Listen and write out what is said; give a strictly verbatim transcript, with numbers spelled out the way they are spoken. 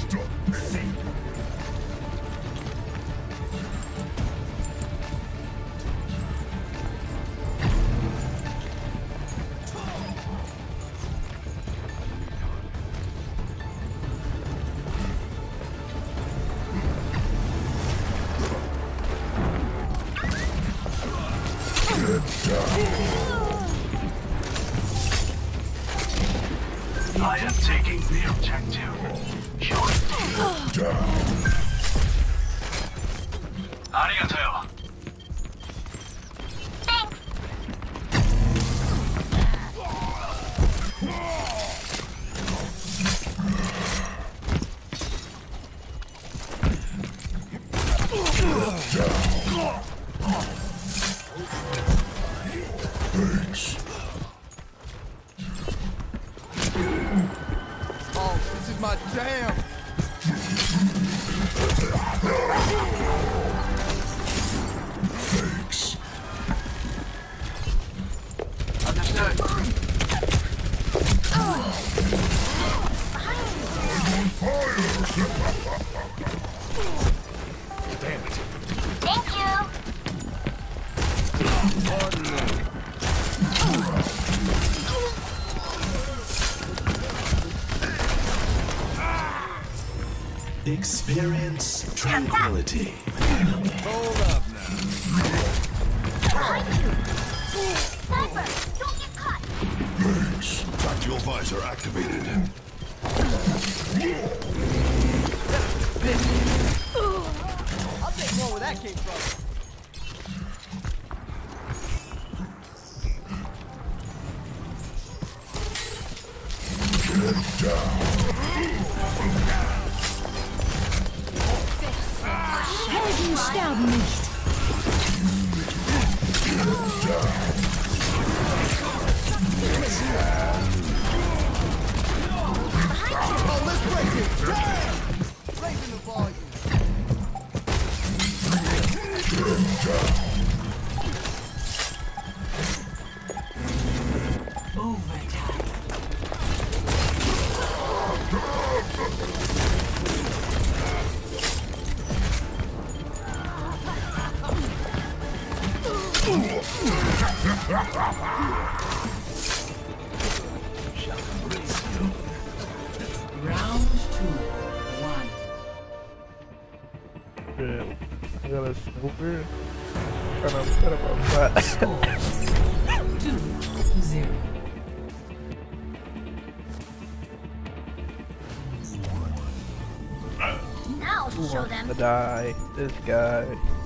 I am taking the objective. Your Arigato. Thanks. Oh, this is my jam. Thanks. Understood. Damn it. Thank you. Experience tranquility. Hold up now. Sniper, don't get caught. Thanks. Tactical visor activated. I'll take more where that came from. Get down. Helden sterben nicht. Oh, let's break it. Damn! Raising the volume. Round two, one. Damn, I got a snooper. And I'm kind of upset. Score two to zero. Now Who show wants them. to die? This guy.